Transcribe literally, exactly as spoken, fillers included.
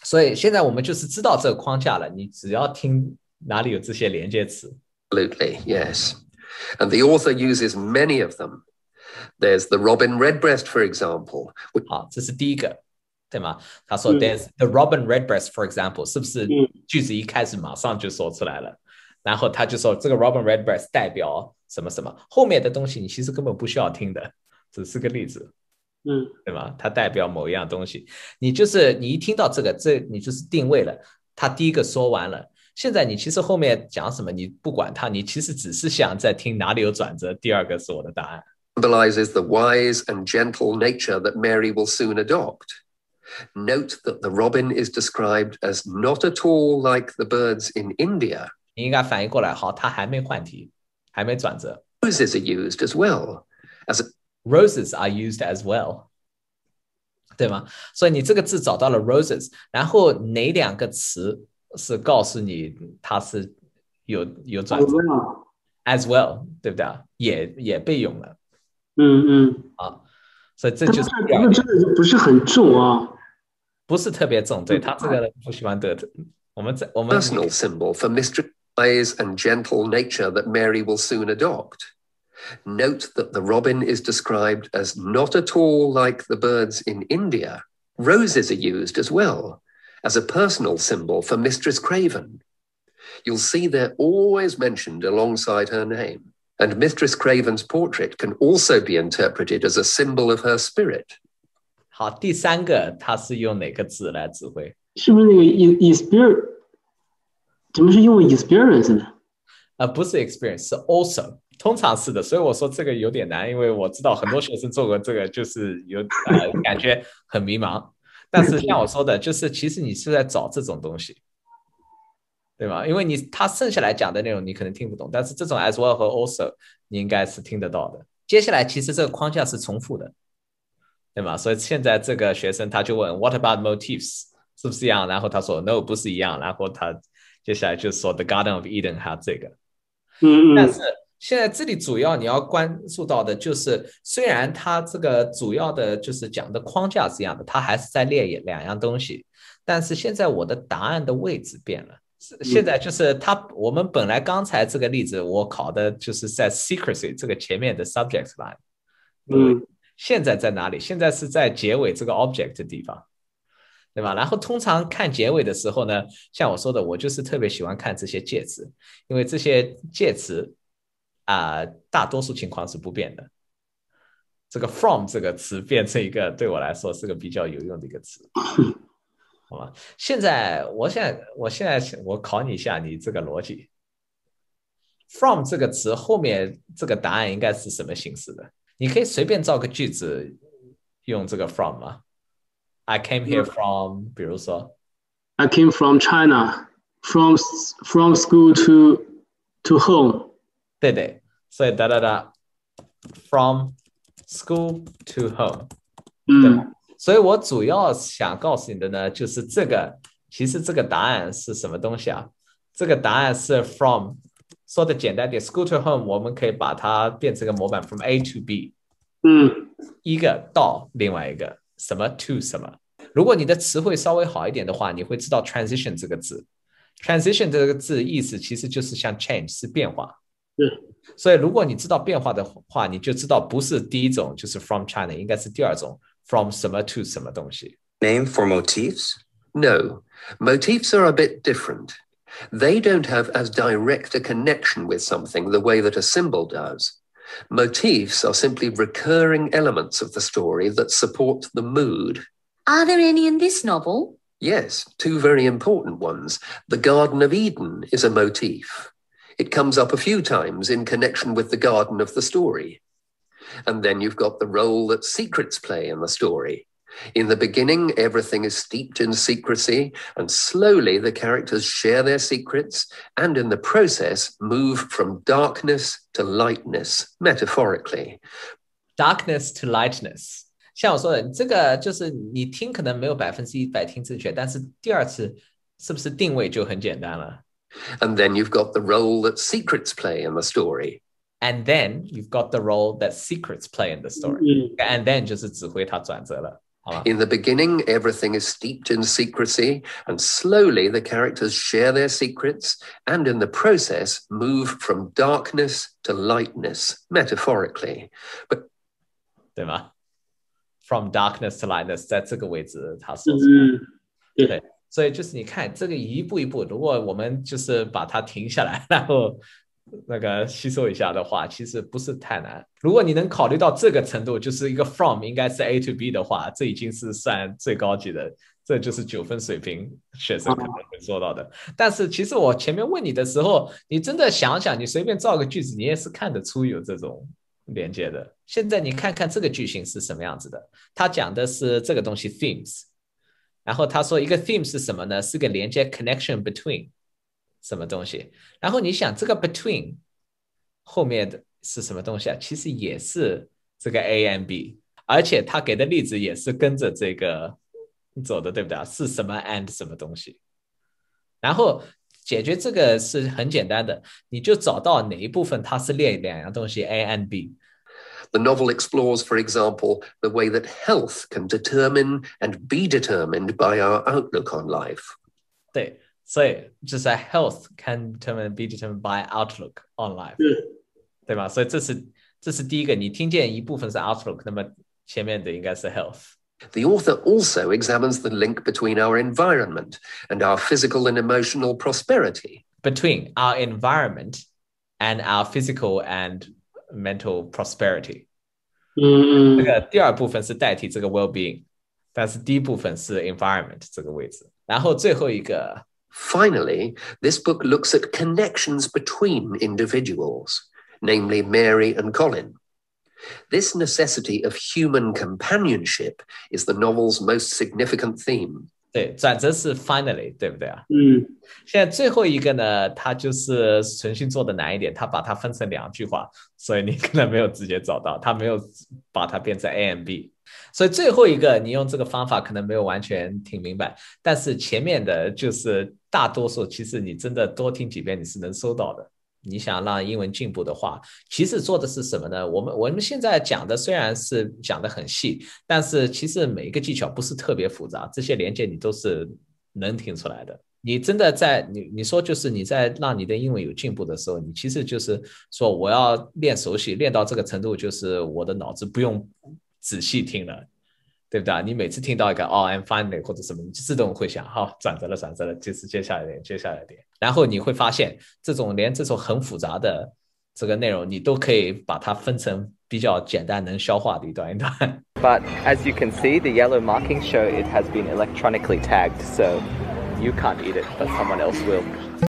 所以现在我们就是知道这个框架了，你只要听哪里有这些连接词。 Absolutely, yes. And the author uses many of them. There's the robin redbreast, for example. 好，这是第一个，对吗？他说、 嗯、 There's the robin redbreast, for example， 是不是嗯、 句子一开始马上就说出来了？然后他就说这个 robin redbreast 代表什么什么，后面的东西你其实根本不需要听的，只是个例子。 嗯， 对吗？它代表某一样东西，你就是你一听到这个，这你就是定位了。他第一个说完了，现在你其实后面讲什么，你不管它，你其实只是想在听哪里有转折。第二个是我的答案。 Symbolizes the wise and gentle nature that Mary will soon adopt. Note that the robin is described as not at all like the birds in India. 你应该反应过来，好，它还没换题，还没转折。 Roses are used as well as a Roses are used as well， 对吗？所以你这个字找到了 roses， 然后哪两个词是告诉你它是有有转折 as well， 对不对？也也被用了。 嗯嗯。 啊，所以这就是这个真的就不是很重啊， 不是特别重，对他这个不喜欢得，我们在我们 personal symbol for mistress wise and gentle nature that Mary will soon adopt. Note that the robin is described as not at all like the birds in India. Roses are used as well as a personal symbol for Mistress Craven. You'll see they're always mentioned alongside her name. And Mistress Craven's portrait can also be interpreted as a symbol of her spirit. 好，第三个它是用哪个字来指挥？ 是不是那个 experience？ 怎么是用 experience 呢？ 呃，不是 experience， 是 also， 通常是的。所以我说这个有点难，因为我知道很多学生做过这个，就是有呃感觉很迷茫。但是像我说的，就是其实你是在找这种东西。对吗？因为你他剩下来讲的内容你可能听不懂，但是这种 as well 和 also 你应该是听得到的。接下来其实这个框架是重复的，对吗？所以现在这个学生他就问 What about motifs 是不是一样？然后他说 No 不是一样，然后他接下来就说 The Garden of Eden 还有这个。 嗯嗯。 但是现在这里主要你要关注到的就是，虽然它这个主要的就是讲的框架是一样的，它还是在列两样东西，但是现在我的答案的位置变了。现在就是他，我们本来刚才这个例子我考的就是在 secrecy 这个前面的 subject line， 嗯， 现在在哪里？现在是在结尾这个 object 的地方，对吧？然后通常看结尾的时候呢，像我说的，我就是特别喜欢看这些介词，因为这些介词啊、呃，大多数情况是不变的。这个 from 这个词变成一个对我来说是个比较有用的一个词。好吧，现在我现在我现在我考你一下，你这个逻辑 ，from 这个词后面这个答案应该是什么形式的？你可以随便造个句子用这个 from 吗 ？I came here from， 比如说 I came from China, from from school to to home。 对对，所以哒哒哒 ，from school to home， 对吧？ 嗯。 所以我主要想告诉你的呢，就是这个，其实这个答案是什么东西啊？这个答案是 from， 说的简单点 ，school to home， 我们可以把它变成个模板 from A to B， 嗯， 一个到另外一个，什么 to 什么。如果你的词汇稍微好一点的话，你会知道 transition 这个字 ，transition 这个字意思其实就是像 change 是变化。 对。 所以如果你知道变化的话，你就知道不是第一种就是 from China， 应该是第二种。From 什么 to 什么东西 Name for motifs? No, motifs are a bit different. They don't have as direct a connection with something the way that a symbol does. Motifs are simply recurring elements of the story that support the mood. Are there any in this novel? Yes, two very important ones. The Garden of Eden is a motif. It comes up a few times in connection with the garden of the story. And then you've got the role that secrets play in the story. In the beginning, everything is steeped in secrecy, and slowly the characters share their secrets, and in the process move from darkness to lightness, metaphorically. Darkness to lightness. 像我说的，这个就是你听可能没有百分之一百听正确，但是第二次是不是定位就很简单了？ And then you've got the role that secrets play in the story. And then you've got the role that secrets play in the story. And then 就是指挥它转折了。 In the beginning, everything is steeped in secrecy, and slowly the characters share their secrets, and in the process move from darkness to lightness, metaphorically. But 对吗 ？From darkness to lightness， 在这个位置他说是， 嗯，对， 对，所以就是你看这个一步一步，如果我们就是把它停下来，然后那个吸收一下的话，其实不是太难。如果你能考虑到这个程度，就是一个 from 应该是 A to B 的话，这已经是算最高级的，这就是九分水平学生可能会做到的。但是其实我前面问你的时候，你真的想想，你随便造个句子，你也是看得出有这种连接的。现在你看看这个句型是什么样子的，他讲的是这个东西 themes， 然后他说一个 theme 是什么呢？是个连接 connection between 什么东西，然后你想这个 between 后面的是什么东西啊？其实也是这个 A and B， 而且他给的例子也是跟着这个走的，对不对啊？是什么 and 什么东西，然后解决这个是很简单的，你就找到哪一部分它是列两样东西 A and B。The novel explores, for example, the way that health can determine and be determined by our outlook on life. 对，所以就是 health can determine and be determined by outlook on life， 对吧？所以这是这是第一个，你听见一部分是 outlook， 那么前面的应该是 health。The author also examines the link between our environment and our physical and emotional prosperity. Between our environment and our physical and mental prosperity。 嗯， 这个第二部分是代替这个 well-being， 但是第一部分是 environment 这个位置。然后最后一个 Finally, this book looks at connections between individuals, namely Mary and Colin. This necessity of human companionship is the novel's most significant theme. 对，转折是 finally， 对不对啊？ 嗯， 现在最后一个呢，它就是程序做的难一点，它把它分成两句话，所以你可能没有直接找到，它没有把它变成 A and B。所以最后一个你用这个方法可能没有完全听明白，但是前面的就是大多数其实你真的多听几遍你是能收到的。你想让英文进步的话，其实做的是什么呢？我们我们现在讲的虽然是讲的很细，但是其实每一个技巧不是特别复杂，这些连接你都是能听出来的。你真的在你你说就是你在让你的英文有进步的时候，你其实就是说我要练熟悉，练到这个程度，就是我的脑子不用仔细听了，对不对？你每次听到一个哦 I'm finally 或者什么，你自动会想好转折了转折了，就是接下来点接下来点，然后你会发现这种连这种很复杂的这个内容你都可以把它分成比较简单能消化的一段一段。 But as you can see, the yellow markings show it has been electronically tagged, so you can't eat it, but someone else will.